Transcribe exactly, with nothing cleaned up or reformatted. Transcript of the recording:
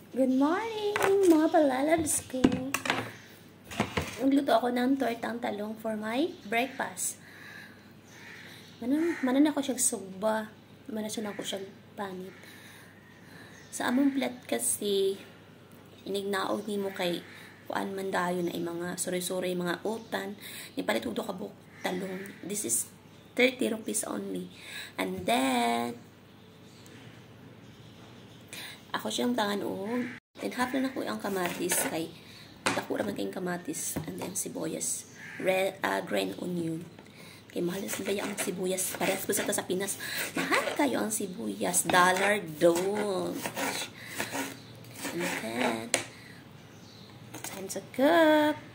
Good morning, mga palalabs ko. Nagluto ako ng tortang talong for my breakfast. Manan, manan ako siyang sugba. Manan ako siyang panit. Sa among plat kasi, inignaog ni mo kay kuan man dayo na mga suri-suri, mga utan. Nipalit udo ka buk talong. This is thirty rupees only. And then, ako siyang tangan o, then half na ako ang kamatis kay dako raman kayong kamatis and then sibuyas, red, uh, green onion. Kay mahal sa baya ang sibuyas. Parehas po sa to sa Pinas. Mahal kayo ang sibuyas. Dollar doon. And then, time to cook.